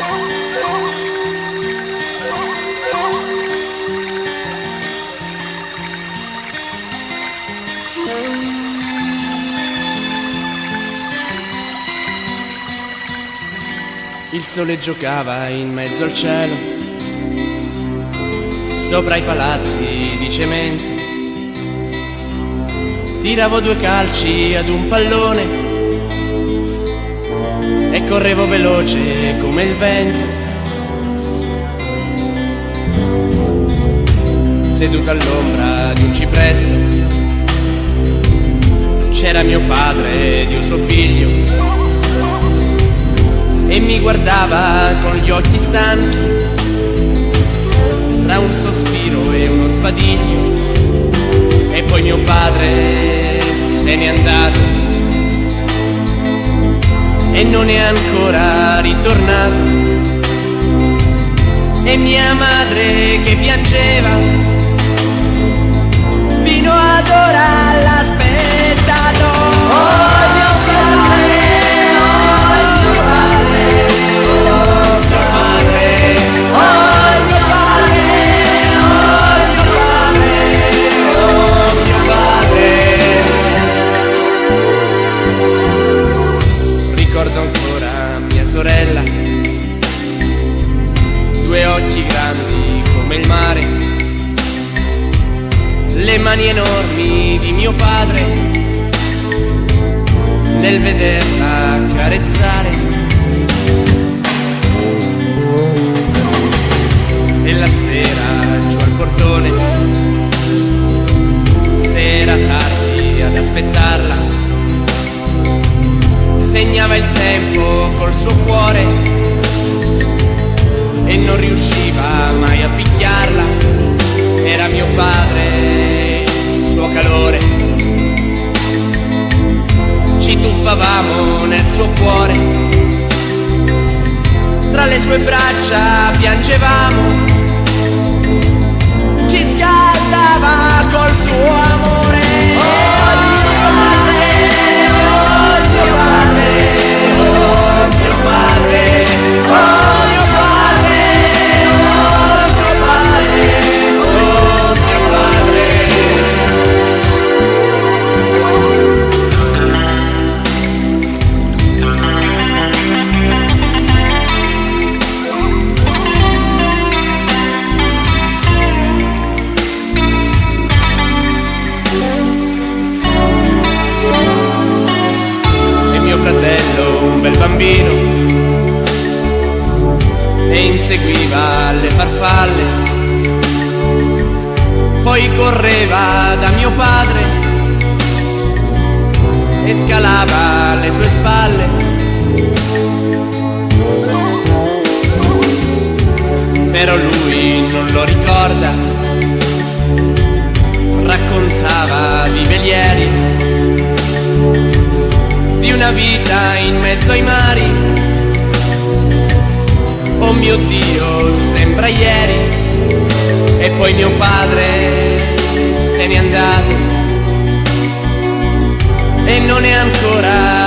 Il sole giocava in mezzo al cielo, sopra i palazzi di cemento. Tiravo 2 calci ad un pallone e correvo veloce come il vento. Seduto all'ombra di un cipresso c'era mio padre ed io suo figlio, e mi guardava con gli occhi stanchi, tra un sospiro e uno sbadiglio. E poi mio padre se n'è andato e non è ancora ritornato. E mia madre che piangeva fino ad ora l'ha aspettato. Oh mio padre, oh mio padre, oh mio padre, oh mio padre, oh mio padre. Ricordo ancora mia sorella, 2 occhi grandi come il mare, le mani enormi di mio padre nel vederla carezzare. E la sera giù al portone, se era tardi ad aspettarla, segnava il tempo col suo cuore e non riusciva mai a picchiarla. Era mio padre, il suo calore, ci tuffavamo nel suo cuore, tra le sue braccia piangevamo, ci scaldava col suo amore. Oh mio padre, oh mio padre, oh mio padre, oh mio padre, oh mio padre, oh mio padre. E mio fratello, un bel bambino, e inseguiva le farfalle, poi correva da mio padre e scalava le sue spalle. Però lui non lo ricorda, raccontava di velieri, di una vita in mezzo ai mari. Oh mio Dio, sembra ieri. E poi mio padre se n'è andato e non è ancora